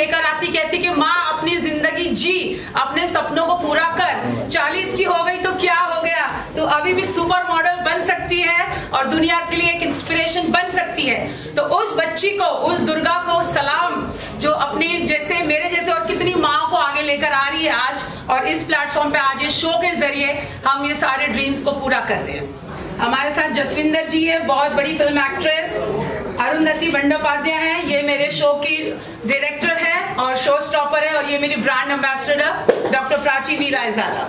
लेकर आती, कहती कि माँ अपनी जिंदगी जी, अपने सपनों को पूरा कर, 40 की हो गई तो क्या हो गया, तो अभी भी सुपर मॉडल बन सकती है और दुनिया के लिए एक इंस्पिरेशन बन सकती है। तो उस बच्ची को, उस दुर्गा को सलाम, जो अपनी जैसे मेरे जैसे और कितनी माँ को आगे लेकर आ रही है आज, और इस प्लेटफॉर्म पे आज ये शो के जरिए हम ये सारे ड्रीम्स को पूरा कर रहे हैं। हमारे साथ जसविंदर जी है, बहुत बड़ी फिल्म एक्ट्रेस। अरुंधति बंडोपाध्याय है, ये मेरे शो की डायरेक्टर है और शो स्टॉपर है, और ये मेरी brand ambassador doctor Prachi Veerayjada.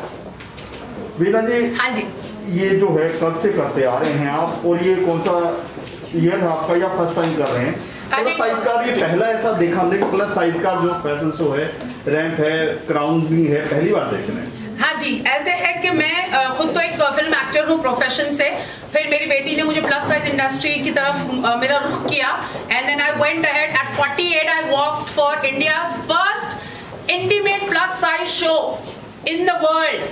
Veera ji, हाँ जी, ये जो है कब से करते आ रहे हैं आप, और ये कौन सा ईयर है आपका या फर्स्ट टाइम कर रहे हैं? प्लस साइज का ये पहला ऐसा देखा हमने, प्लस साइज का जो फैशन शो है, रैंप है, क्राउन भी है, पहली बार देख रहे हैं। हाँ जी, ऐसे है कि मैं खुद तो एक फिल्म एक्टर हूँ प्रोफेशन से, फिर मेरी बेटी ने मुझे प्लस साइज इंडस्ट्री की तरफ मेरा रुख किया, and then I went ahead. At 48 I walked for India's first intimate plus size show in the world.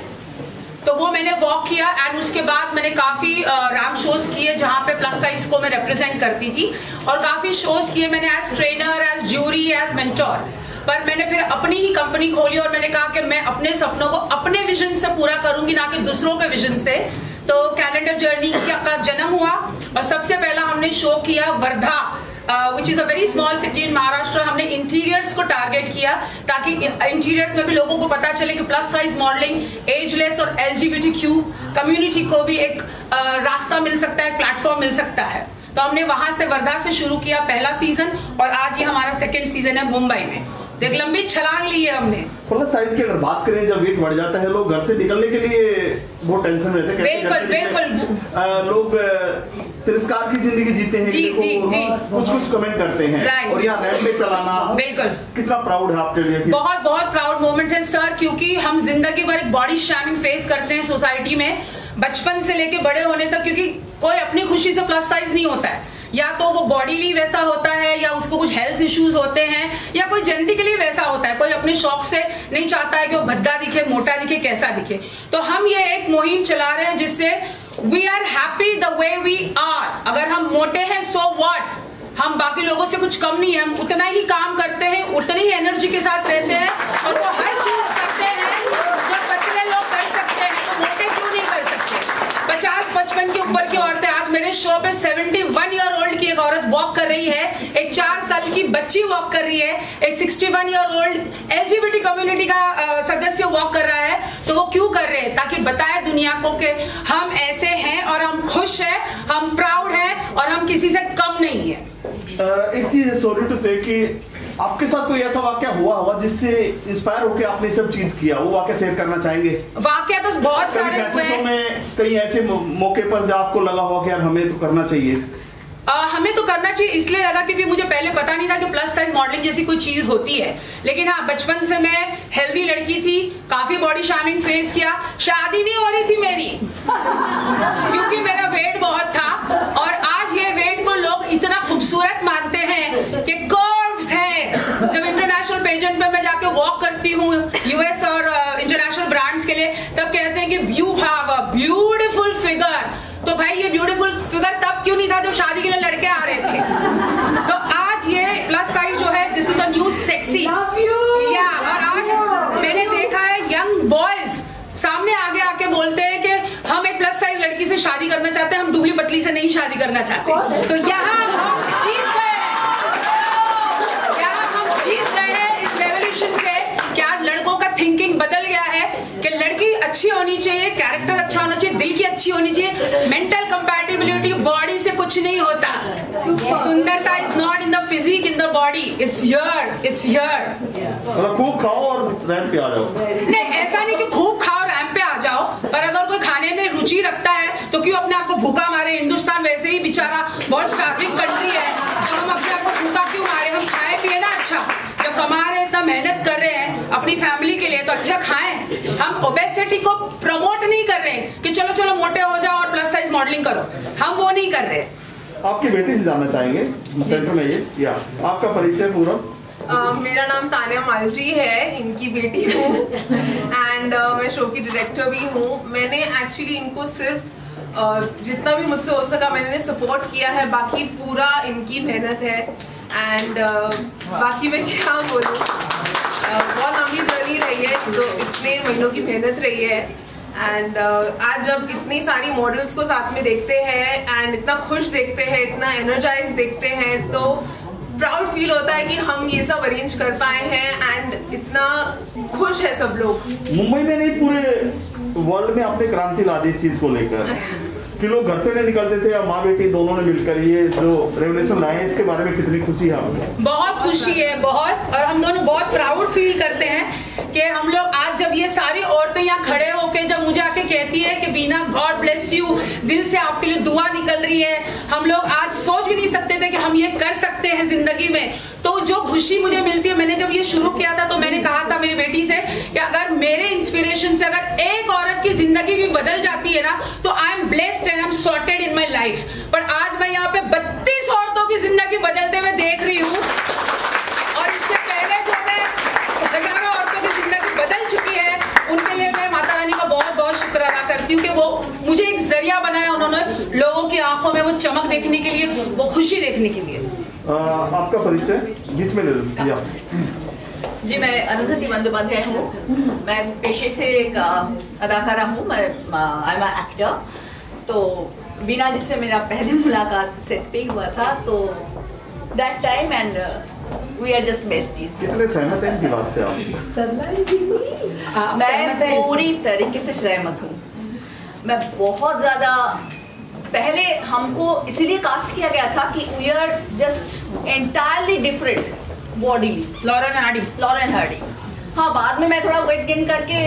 तो वो मैंने वॉक किया, एंड उसके बाद मैंने काफी रैंप शोज किए जहाँ पे प्लस साइज को मैं रिप्रेजेंट करती थी, और काफी शोज किए मैंने as trainer, as jury, as mentor. पर मैंने फिर अपनी ही कंपनी खोली और मैंने कहा कि मैं अपने सपनों को अपने विजन से पूरा करूंगी, ना कि दूसरों के विजन से। तो कैलेंडर जर्नी का जन्म हुआ, और सबसे पहला हमने शो किया Wardha, which is a very small city in Maharashtra. हमने इंटीरियर्स को टारगेट किया ताकि इंटीरियर्स में भी लोगों को पता चले कि प्लस साइज मॉडलिंग, एजलेस और LGBTQ कम्युनिटी को भी एक रास्ता मिल सकता है, प्लेटफॉर्म मिल सकता है। तो हमने वहां से वर्धा से शुरू किया पहला सीजन, और आज ये हमारा सेकेंड सीजन है मुंबई में। देख, लंबी छलांग ली है हमने। प्लस साइज की अगर बात करें, जब वेट बढ़ जाता है, लोग घर से निकलने के लिए बहुत टेंशन रहते हैं। बिल्कुल बिल्कुल, लोग तिरस्कार की जिंदगी जीते हैं, जी, जी, जी। कुछ कमेंट करते हैं, और यहाँ रैंप पे चलाना, बिल्कुल, कितना प्राउड है आपके लिए? बहुत बहुत प्राउड मोमेंट है सर, क्योंकि हम जिंदगी भर एक बॉडी शेमिंग फेस करते हैं सोसाइटी में, बचपन से लेके बड़े होने तक, क्योंकि कोई अपनी खुशी से प्लस साइज नहीं होता है। या तो वो बॉडीली वैसा होता है, या उसको कुछ हेल्थ इश्यूज होते हैं, या कोई जेनेटिकली वैसा होता है। कोई अपने शौक से नहीं चाहता है कि वो भद्दा दिखे, मोटा दिखे, कैसा दिखे। तो हम ये एक मुहिम चला रहे हैं जिससे we are happy the way we are. अगर हम मोटे हैं सो व्हाट, हम बाकी लोगों से कुछ कम नहीं है, हम उतना ही काम करते हैं, उतनी ही एनर्जी के साथ रहते हैं, और वो हर चीज करते हैं जो पतले लोग कर सकते हैं, तो मोटे क्यों नहीं कर सकते। 50-55 के ऊपर की औरतें, आज मेरे शो पे 71 ईयर ओल्ड की एक औरत वॉक कर रही है, एक 4 साल की बच्ची वॉक कर रही है, एक 61 ईयर ओल्ड LGBT कम्युनिटी का सदस्य वॉक कर रहा है। तो वो क्यों कर रहे हैं? ताकि बताए दुनिया को कि हम ऐसे हैं और हम खुश हैं, हम प्राउड हैं, और हम किसी से कम नहीं है। एक चीज सॉरी टू से कि आपके साथ कोई ऐसा वाकया हुआ जिससे इंस्पायर होकर आपने सब चीज किया, वो वाकया शेयर करना चाहेंगे? वाकया तो बहुत सारे हुए हैं, कई ऐसे मौके पर जब आपको लगा होगा कि यार हमें तो करना चाहिए। हमें तो करना चाहिए इसलिए लगा क्योंकि मुझे पहले पता नहीं था कि प्लस साइज मॉडलिंग जैसी कोई चीज होती है। लेकिन हाँ, बचपन से मैं हेल्दी लड़की थी, काफी बॉडी शेमिंग फेस किया, शादी नहीं हो रही थी मेरी क्योंकि मेरा वेट बहुत था, और आज ये वेट को लोग इतना खूबसूरत मानते हैं कि कर्व्स हैं। जब इंटरनेशनल पेजेंट में मैं जाके वॉक करती हूँ US और इंटरनेशनल ब्रांड्स के लिए, तब कहते हैं कि you have a beautiful figure. तो भाई, ये ब्यूटीफुल फिगर तब क्यों नहीं था जब शादी के लिए लड़के आ रहे थे। तो आज ये प्लस साइज जो है, this is a new sexy, या और आज मैंने देखा है यंग बॉयज सामने आगे आके बोलते हैं कि हम एक प्लस साइज लड़की से शादी करना चाहते हैं, हम दुबली पतली से नहीं शादी करना चाहते। तो यहाँ हम जीत गए, यहाँ हम जीत गए हैं इस रेवोल्यूशन से कि आज लड़कों का थिंकिंग बदल गया है कि लड़की अच्छी होनी चाहिए, कैरेक्टर अच्छा होना चाहिए, दिल की अच्छी होनी चाहिए, मेंटल कंपैटिबिलिटी बॉडी से कुछ नहीं होता। सुंदरता is not in the physique, in the body, it's here, it's here. खूब खाओ और रैंप पे आ जाओ। नहीं, ऐसा नहीं कि खूब खाओ रैंप पे आ जाओ, पर अगर कोई खाने में रुचि रखता है तो क्यों अपने आप को भूखा मारे। हिंदुस्तान वैसे ही बेचारा बहुत स्टार्विंग कंट्री है, तो हम अपने आप को भूखा क्यों मारे। हम खाए पिए ना अच्छा, जब कमा रहे हैं, इतना मेहनत कर रहे हैं अपनी फैमिली के लिए, तो अच्छा खाएं। हम ओबेसिटी को प्रमोट नहीं कर रहे हैं कि चलो चलो मोटे हो जाओ और प्लस साइज मॉडलिंग करो, हम वो नहीं कर रहे। आपकी बेटी से जानना चाहेंगे सेंटर में ये, या आपका परिचय पूरा? मेरा नाम तानिया मालजी है, इनकी बेटी हूँ, एंड मैं शो की डायरेक्टर भी हूँ। मैंने एक्चुअली इनको सिर्फ जितना भी मुझसे हो सका मैंने सपोर्ट किया है, बाकी पूरा इनकी मेहनत है। एंड बाकी मैं क्या बोलूँ, महीनों की मेहनत रही है। एंड आज जब इतनी सारी मॉडल्स को साथ में देखते हैं एंड इतना खुश देखते हैं, इतना एनर्जाइज देखते हैं, तो प्राउड फील होता है कि हम ये सब अरेंज कर पाए हैं एंड इतना खुश है सब लोग। मुंबई में नहीं, पूरे वर्ल्ड में आपने क्रांति ला दी इस चीज को लेकर कि लोग घर से नहीं निकलते थे, अब माँ बेटी दोनों ने मिलकर ये जो रेवोल्यूशन लाए, इसके बारे में कितनी खुशी है आपको? बहुत खुशी है, बहुत। और हम दोनों बहुत प्राउड फील करते हैं कि हम लोग आज जब ये सारी औरतें यहाँ खड़े होके जब मुझे आके कहती है कि बीना गॉड ब्लेस यू, दिल से आपके लिए दुआ निकल रही है, हम लोग आज सोच भी नहीं सकते थे कि हम ये कर सकते हैं जिंदगी में। तो जो खुशी मुझे मिलती है, मैंने जब ये शुरू किया था तो मैंने कहा था मेरी बेटी से कि अगर मेरे इंस्पिरेशन से अगर एक औरत की जिंदगी भी बदल जाती है ना, तो I am blessed and I am sorted in my life. पर आज मैं यहाँ पे 32 औरतों की जिंदगी बदलते हुए देख रही हूँ, और इससे पहले जो मैं हजारों औरतों की जिंदगी बदल चुकी है, उनके लिए मैं माता रानी का बहुत बहुत शुक्र अदा करती हूँ कि वो मुझे एक जरिया बनाया उन्होंने, लोगों की आंखों में वो चमक देखने के लिए, वो खुशी देखने के लिए। आपका परिचय बीच में ले लो। जी, मैं अरुंधति बंदोपाध्याय हूँ। मैं पेशे से एक अदाकारा हूँ, मैं आई एम एक्टर। तो बीना जिससे मेरा पहले मुलाकात सेट पे हुआ था, तो that time and we are just besties. कितने सहमत हैं इनकी बात से आप? मैं पूरी तरीके से सहमत हूँ। मैं बहुत ज़्यादा, पहले हमको इसीलिए कास्ट किया गया था कि we are just entirely different bodily. Lauren Hardy. हाँ, बाद में मैं थोड़ा वेट गेन करके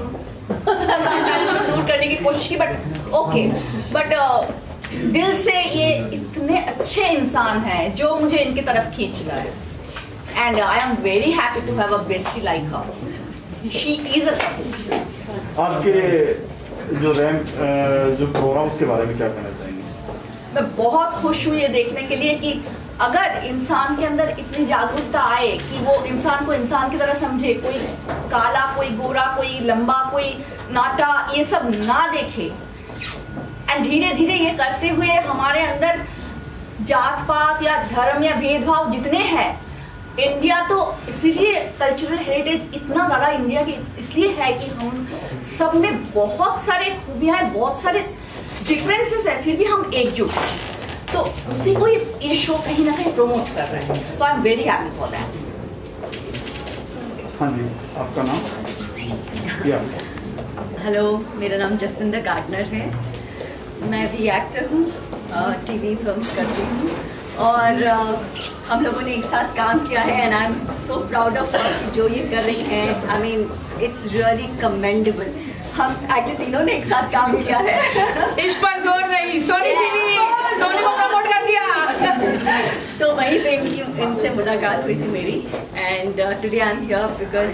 दूर करने की कोशिश की, बट ओके। बट दिल से ये इतने अच्छे इंसान हैं जो मुझे इनकी तरफ खींच रहा है, and I am very happy to have a bestie like her. She is a support. आज के जो रैंप जो प्रोग्राम, उसके बारे में क्या कहना चाहेंगे? मैं बहुत खुश हूँ ये देखने के लिए कि अगर इंसान के अंदर इतनी जागरूकता आए कि वो इंसान को इंसान की तरह समझे, कोई काला, कोई गोरा, कोई लंबा, कोई नाटा, ये सब ना देखे, एंड धीरे धीरे ये करते हुए हमारे अंदर जात पात या धर्म या भेदभाव जितने हैं, इंडिया तो इसीलिए कल्चरल हेरिटेज इतना ज़्यादा इंडिया की इसलिए है कि हम सब में बहुत सारे खूबियाँ हैं, बहुत सारे डिफरेंसेस है, फिर भी हम एकजुट हैं। तो उसी को ये शो कहीं ना कहीं प्रमोट कर रहे हैं, तो I am very happy for that. हाँ जी, आपका नाम? हेलो, मेरा नाम जसविंदर गार्डनर है। मैं भी एक्टर हूँ, टीवी फिल्म्स करती हूँ, और हम लोगों ने एक साथ काम किया है, and I am so proud of जो ये कर रही हैं। I mean it's really commendable. हम एक्चुअली तीनों ने एक साथ काम किया है। इस पर जोर नहीं, सोनी टीवी, सोनी को प्रमोट कर दिया। तो वहीं पे इनसे मुलाकात हुई थी मेरी, and today I am here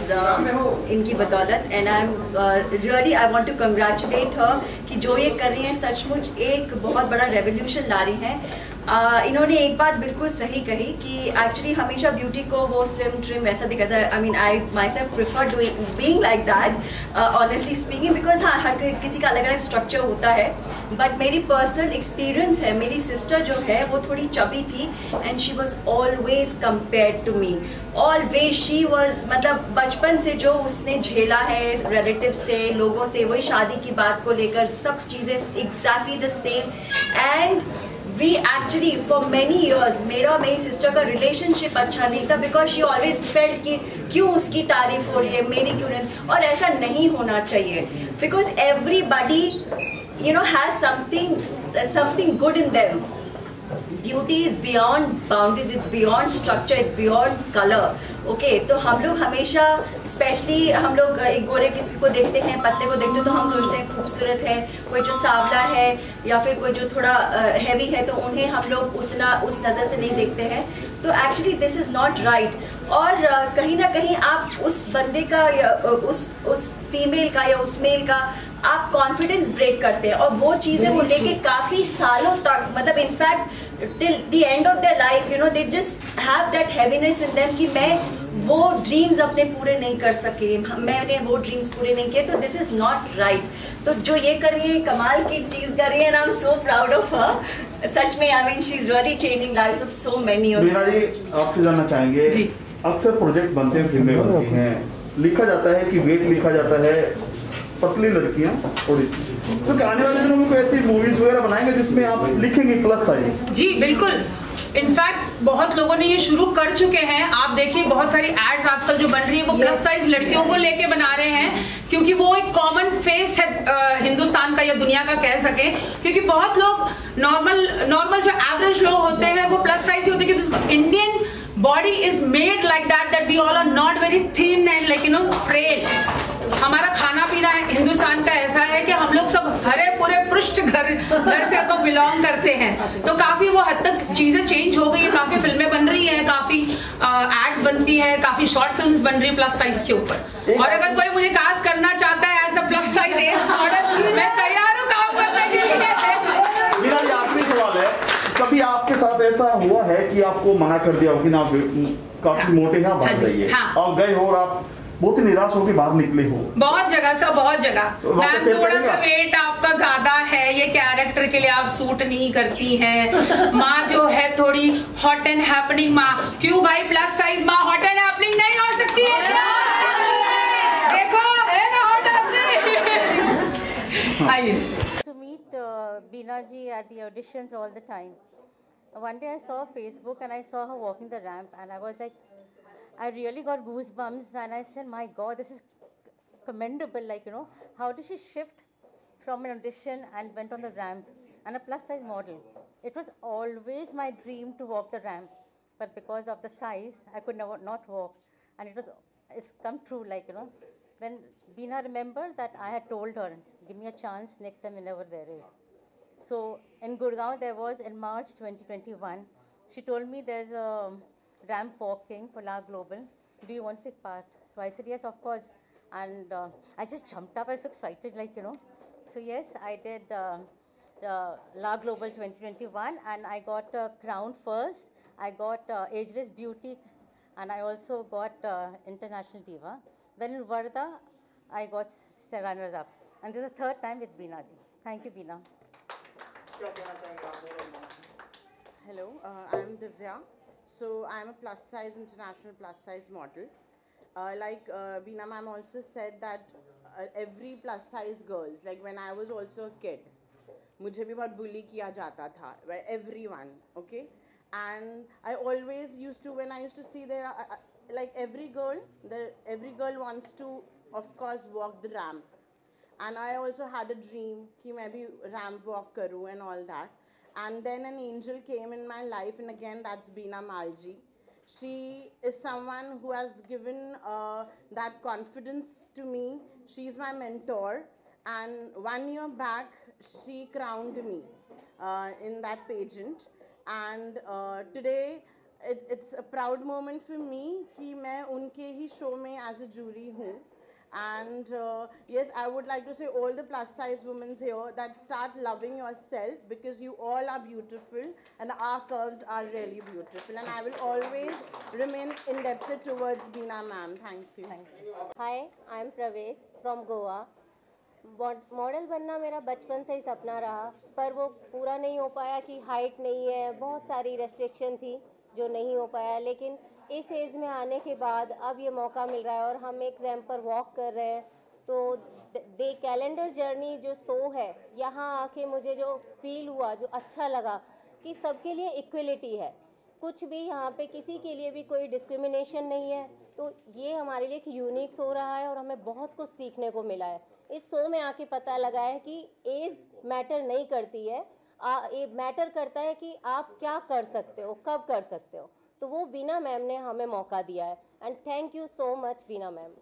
because इनकी बदौलत, and I am really I want to congratulate her कि जो ये कर रही हैं सचमुच एक बहुत बड़ा रेवोल्यूशन ला रही हैं। इन्होंने एक बात बिल्कुल सही कही कि एक्चुअली हमेशा ब्यूटी को वो स्लिम ट्रिम वैसा दिखाता है। I mean I myself prefer doing being like that honestly speaking, because हाँ, हर किसी का अलग अलग स्ट्रक्चर होता है। बट मेरी पर्सनल एक्सपीरियंस है, मेरी सिस्टर जो है वो थोड़ी चबी थी, and she was always compared to me, always she was, मतलब बचपन से जो उसने झेला है रिलेटिव से, लोगों से, वही शादी की बात को लेकर सब चीज़ें exactly the same. And we actually for many years मेरा मेरी सिस्टर का रिलेशनशिप अच्छा नहीं था, बिकॉज शी ऑलवेज फेल्ट कि क्यों उसकी तारीफ हो रही है, मेरी क्यों नहीं। और ऐसा नहीं होना चाहिए, because everybody you know has something good in them. Beauty is beyond boundaries, it's beyond structure, it's beyond color. Okay, तो हम लोग हमेशा स्पेशली हम लोग एक गोरे किसी को देखते हैं, पतले को देखते हैं तो हम सोचते हैं खूबसूरत है, कोई जो सांवला है या फिर कोई जो थोड़ा हैवी है तो उन्हें हम लोग उतना उस नज़र से नहीं देखते हैं। तो actually this is not right. और कहीं ना कहीं आप उस बंदे का या उस फीमेल का या उस मेल का आप कॉन्फिडेंस ब्रेक करते हैं, और वो चीज़ें वो लेके काफ़ी सालों तक, मतलब in fact till the end of their life, you know, they just have that heaviness in them कि मैं वो ड्रीम्स अपने पूरे नहीं कर सके, मैंने वो ड्रीम्स पूरे नहीं किए, तो दिस इज़ नॉट राइट। तो जो ये कर रही है कमाल की चीज़ कर रही है, I am so proud of her. सच में I mean she is really changing lives of so many. Meena ji, आपसे जानना चाहेंगे, अक्सर प्रोजेक्ट बनते हैं, फिल्में बनती हैं, लिखा जाता है कि वेट लिखा जाता है पतली लड़कियां और तो क्या आने वाले दिनों में कोई ऐसी मूवीज वगैरह बनाएंगे जिसमें आप लिखेंगे प्लस साइज? जी बिल्कुल, इनफैक्ट बहुत लोगों ने ये शुरू कर चुके हैं। आप देखिए बहुत सारी एड्स आजकल जो बन रही है वो प्लस साइज लड़कियों को लेके बना रहे हैं, क्योंकि वो एक कॉमन फेस है हिंदुस्तान का या दुनिया का कह सके। क्योंकि बहुत लोग नॉर्मल जो एवरेज लोग होते हैं वो प्लस साइज ही होते हैं, क्योंकि Indian body is made like that we all are not very thin and like you know frail. हमारा खाना पीना हिंदुस्तान का ऐसा है कि हम लोग सब हरे पूरे पृष्ठ घर से तो बिलोंग करते हैं। तो काफी वो हद तक चीजें चेंज हो गई है, काफी फिल्में बन रही हैं, काफी एड्स बनती है, काफी शॉर्ट फिल्म्स बन रही है प्लस साइज के ऊपर। और अगर कोई मुझे कास्ट करना चाहता है as a plus size as model, मैं तैयार हूँ काम करने के लिए। मेरा ये आखिरी सवाल है, कभी आपके साथ ऐसा हुआ है कि आपको मना कर दिया हो कि ना काफी मोटे हैं, बाहर जाइए, आप गए हो और आप बहुत ही निराश होकर बाहर निकले हो? बहुत जगह सर, बहुत जगह। मैम थोड़ा सा वेट आपका ज्यादा है, ये कैरेक्टर के लिए आप सूट नहीं करती हैं। माँ जो है थोड़ी हॉट एंड हैपनिंग माँ। क्यों भाई, प्लस साइज माँ हॉट एंड हैपनिंग नहीं हो सकती है? देखो है ना हॉट हैपनिंग। आइए। To meet Beena ji at the auditions all the time. One day I saw Facebook and I saw her walking the ramp and I was like, I really got goosebumps and I said, my God, this is commendable. Like, you know, how did she shift from an audition and went on the ramp and a plus size model? It was always my dream to walk the ramp, but because of the size, I could never not walk, and it's come true. Like, you know, then Beena remembered that I had told her, give me a chance next time whenever there is. So in Gurgaon there was in March 2021. She told me there's a ramp walking for La Global. Do you want to take part? So I said yes, of course. And I just jumped up. I was so excited, like, you know. So yes, I did La Global 2021 and I got crowned first. I got Ageless Beauty and I also got International Diva. Then in Varda, I got runners up. And this is the third time with Beena ji. Thank you, Beena. Hello, I'm Divya. So I'm a plus size, international plus size model. Like Beena ma'am also said that every plus size girls, like when I was also a kid, मुझे भी बहुत bully किया जाता था by everyone, okay? And I always used to, when I used to see there, like every girl wants to, of course, walk the ramp. And I also had a dream कि मैं भी ramp walk करूँ and all that. And then an angel came in my life, and again that's Beena Malji. She is someone who has given that confidence to me. She's my mentor, and 1 year back she crowned me in that pageant. And today it's a proud moment for me कि मैं उनके ही show में as a jury हूँ. And yes, I would like to say all the plus size women here that start loving yourself, because you all are beautiful and our curves are really beautiful, and I will always remain indebted towards Beena ma'am. Thank you. Hi, I am Pravesh from Goa. Model बनना मेरा बचपन से ही सपना रहा, पर वो पूरा नहीं हो पाया कि हाइट नहीं है, बहुत सारी रेस्ट्रिक्शन थी जो नहीं हो पाया। लेकिन इस एज में आने के बाद अब ये मौका मिल रहा है और हम एक रैंप पर वॉक कर रहे हैं। तो दे कैलेंडर जर्नी जो शो है, यहाँ आके मुझे जो फील हुआ, जो अच्छा लगा कि सबके लिए इक्वलिटी है, कुछ भी यहाँ पे किसी के लिए भी कोई डिस्क्रिमिनेशन नहीं है। तो ये हमारे लिए एक यूनिक शो रहा है और हमें बहुत कुछ सीखने को मिला है। इस शो में आके पता लगा है कि एज मैटर नहीं करती है, ये मैटर करता है कि आप क्या कर सकते हो, कब कर सकते हो। तो वो बीना मैम ने हमें मौका दिया है, and thank you so much Beena ma'am.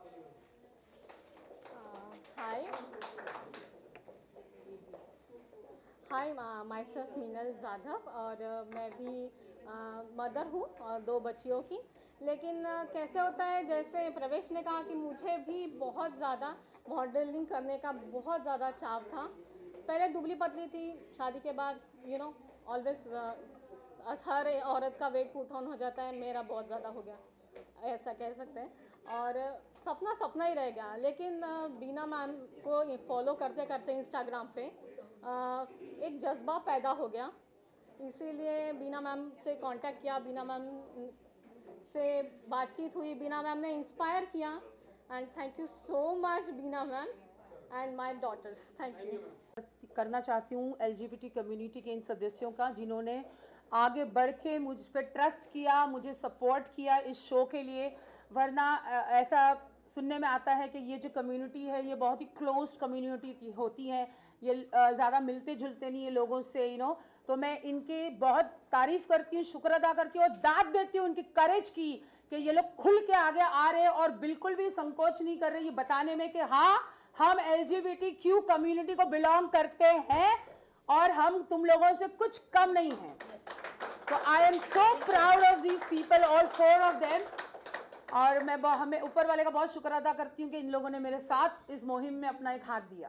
Hi, myself Meenal Jadhav, और मैं भी मदर हूँ और 2 बच्चियों की। लेकिन कैसे होता है, जैसे प्रवेश ने कहा कि मुझे भी बहुत ज़्यादा मॉडलिंग करने का बहुत ज़्यादा चाव था। पहले दुबली पतली थी, शादी के बाद यू नो ऑलवेज हर औरत का वेट पुट ऑन हो जाता है, मेरा बहुत ज़्यादा हो गया, ऐसा कह सकते हैं। और सपना सपना ही रह गया। लेकिन बीना मैम को फॉलो करते करते इंस्टाग्राम पे एक जज्बा पैदा हो गया, इसीलिए बीना मैम से कांटेक्ट किया, बीना मैम से बातचीत हुई, बीना मैम ने इंस्पायर किया and thank you so much Beena ma'am and my daughters. Thank you. करना चाहती हूँ LGBT कम्युनिटी के इन सदस्यों का जिन्होंने आगे बढ़ के मुझ पर ट्रस्ट किया, मुझे सपोर्ट किया इस शो के लिए। वरना ऐसा सुनने में आता है कि ये जो कम्युनिटी है ये बहुत ही क्लोज्ड कम्युनिटी होती है, ये ज़्यादा मिलते जुलते नहीं है लोगों से, तो मैं इनकी बहुत तारीफ़ करती हूँ, शुक्र अदा करती हूँ और दाद देती हूँ उनकी करेज की कि ये लोग खुल के आगे आ रहे हैं और बिल्कुल भी संकोच नहीं कर रहे ये बताने में कि हाँ हम LGBTQ कम्युनिटी को बिलोंग करते हैं और हम तुम लोगों से कुछ कम नहीं हैं। तो I am so proud of these people, all 4 of them. और मैं हमें ऊपर वाले का बहुत शुक्र अदा करती हूँ कि इन लोगों ने मेरे साथ इस मुहिम में अपना एक हाथ दिया।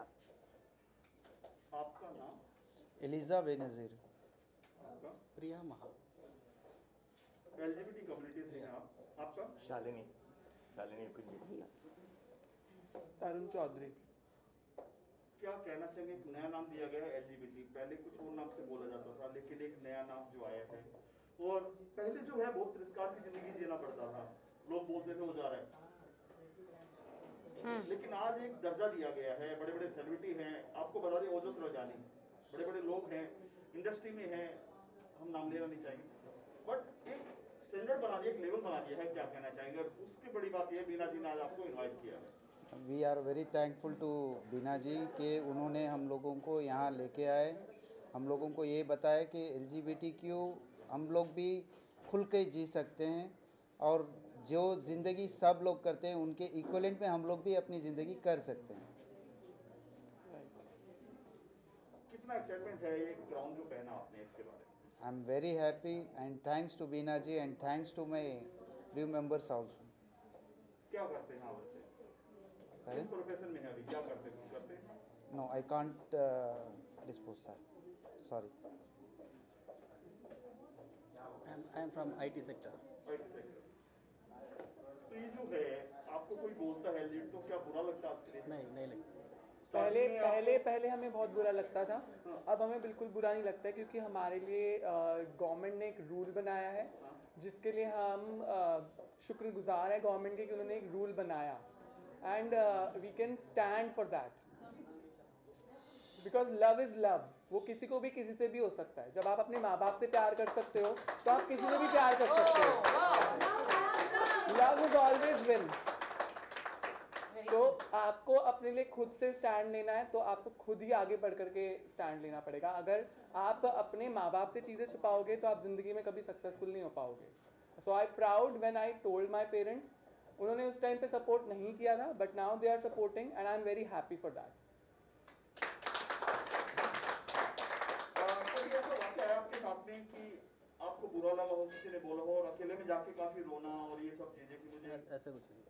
आपका नाम? एलिजा बेनज़ीर। प्रिया महा। LGBT कम्युनिटी से हैं आप? आपका? शालिनी तरुण चौधरी। क्या कहना चाहेंगे? एक नया नाम दिया गया है LGBT, पहले कुछ और नाम से बोला जाता था लेकिन एक नया नाम जो आया है, और पहले जो है बहुत तिरस्कार की जिंदगी जीना पड़ता था, लोग बोलते थे वो जा रहा है, लेकिन आज एक दर्जा दिया गया है, बड़े बड़े सेलिब्रिटी हैं, आपको बता दें ओजस रजानी, बड़े बड़े लोग हैं इंडस्ट्री में हैं, हम नाम लेना नहीं चाहेंगे, बट एक स्टैंडर्ड बना दिया, एक लेवल बना दिया है। क्या कहना चाहेंगे? उसकी बड़ी बात यह है बीना जी ने आज आपको इन्वाइट किया है। We are very thankful to Beena ji कि उन्होंने हम लोगों को यहाँ लेके आए, हम लोगों को ये बताया कि LGBTQ हम लोग भी खुल के जी सकते हैं और जो ज़िंदगी सब लोग करते हैं उनके इक्वलेंट में हम लोग भी अपनी ज़िंदगी कर सकते हैं। कितना एक्साइटमेंट है ये क्राउन जो पहना आपने, इसके बारे में? I am very happy and thanks to Beena ji and thanks to my crew members also. क्या करते हैं आप? किस प्रोफेशन में है अभी? क्या करते हैं? No I can't dispose that, sorry. I am from IT sector. तो ये जो है आपको कोई बोलता है LGBT तो क्या बुरा लगता है आपके लिए? नहीं लगता। पहले हमें बहुत बुरा लगता था, अब हमें बिल्कुल बुरा नहीं लगता है क्योंकि हमारे लिए गवर्नमेंट ने एक रूल बनाया है जिसके लिए हम शुक्रगुजार हैं गवर्नमेंट के कि उन्होंने एक रूल बनाया and we can stand for that because love is love. वो किसी को भी किसी से भी हो सकता है। जब आप अपने माँ बाप से प्यार कर सकते हो तो आप किसी से भी प्यार कर सकते हो। Love is always win. तो आपको अपने लिए खुद से स्टैंड लेना है तो आपको खुद ही आगे बढ़ करके स्टैंड लेना पड़ेगा। अगर आप अपने माँ बाप से चीज़ें छुपाओगे तो आप ज़िंदगी में कभी सक्सेसफुल नहीं हो पाओगे। So I proud when I told my parents. उन्होंने उस टाइम पे सपोर्ट नहीं किया था but now they are supporting and I am very happy for that. आपके साथ में कि आपको बुरा लगा हो, किसी ने बोला हो और अकेले में जाके काफी रोना और ये सब चीजें कि मुझे ऐसा कुछ नहीं।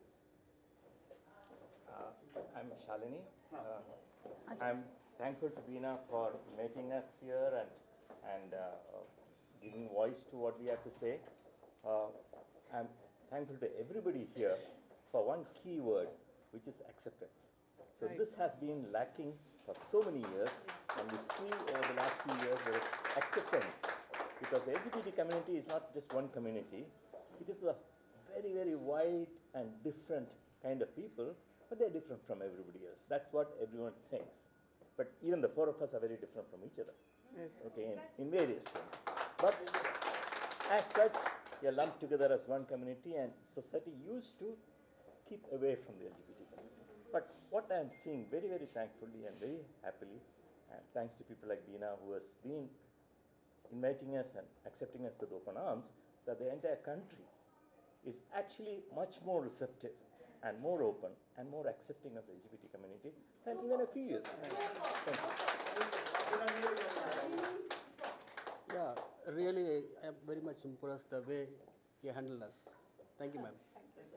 I'm Shalini. I'm thankful to Beena for meeting us here and giving voice to what we have to say. I'm thankful to everybody here for one key word, which is acceptance. So this has been lacking for so many years, and we see over the last few years there is acceptance, because the LGBT community is not just one community. It is a very, very wide and different kind of people, but they're different from everybody else. That's what everyone thinks. But even the 4 of us are very different from each other. Yes. Okay, in various things. But as such, we are lumped together as one community, and society used to keep away from the LGBT community. But what I am seeing very, very thankfully and very happily, and thanks to people like Beena who has been inviting us and accepting us with open arms, that the entire country is actually much more receptive and more open and more accepting of the LGBT community than even a few years ago. Yeah, really, I am very much impressed the way you handle us. Thank you, ma'am.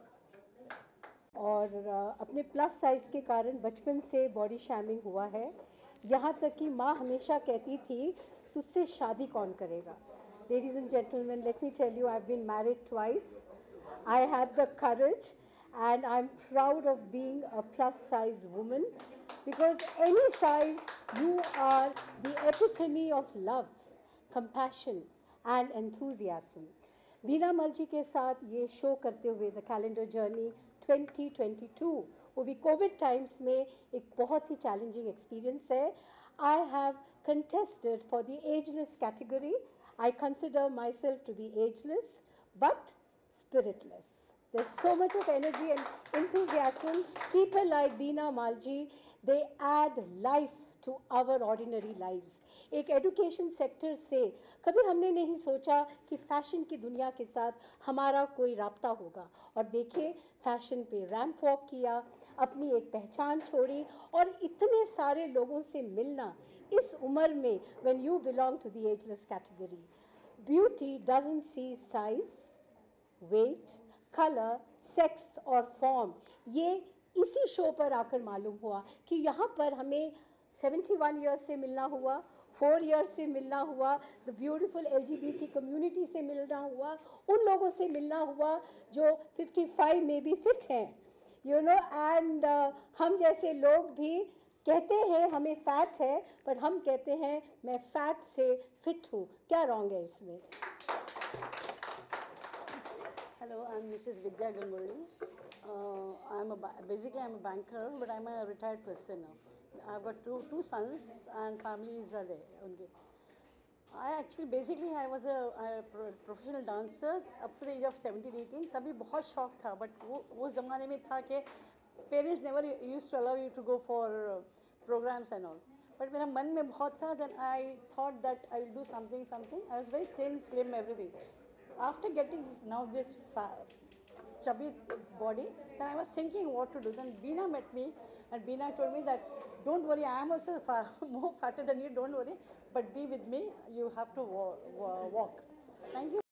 और अपने plus size के कारण बचपन से body शैमिंग हुआ है, यहाँ तक कि माँ हमेशा कहती थी तुझसे शादी कौन करेगा। Ladies and gentlemen, let me tell you, I've been married twice. I had the courage and I'm proud of being a plus size woman, because any size you are the epitome of love, compassion and enthusiasm. बीना मल जी के साथ ये show करते हुए the calendar journey 2022, वो भी Covid times में एक बहुत ही चैलेंजिंग एक्सपीरियंस है. I have contested for the ageless category. I consider myself to be ageless but spiritless. There's so much of energy and enthusiasm. People like Beena Malji, they add life to our ordinary lives. एक education sector से कभी हमने नहीं सोचा कि fashion की दुनिया के साथ हमारा कोई राब्ता होगा, और देखिए फैशन पे रैंप वॉक किया, अपनी एक पहचान छोड़ी, और इतने सारे लोगों से मिलना इस उम्र में, when you belong to the ageless category. Beauty doesn't see size, weight, color, sex और फॉर्म. ये इसी शो पर आकर मालूम हुआ कि यहाँ पर हमें 71 ईयर्स से मिलना हुआ, 4 ईयर्स से मिलना हुआ, द ब्यूटीफुल LGBT कम्युनिटी से मिलना हुआ, उन लोगों से मिलना हुआ जो 55 में भी फिट हैं, यू नो, एंड हम जैसे लोग भी कहते हैं हमें फैट है, पर हम कहते हैं मैं फैट से फिट हूँ. क्या रॉन्ग है इसमें? Hello, I'm Mrs. Vidya Ganguly. Basically I'm a banker, but I'm a retired person now. I've got two sons and families are there only. I was a professional dancer up to the age of 17-18. तभी बहुत शौक था, but वो ज़माने में था कि parents never used to allow you to go for programs and all. But मेरा मन में बहुत था, then I thought that I will do something. I was very thin, slim, everything. After getting now this chubby body, then I was thinking what to do. Then Beena met me, and Beena told me that don't worry, I am also more fatter than you, don't worry, but be with me, you have to walk. Thank you.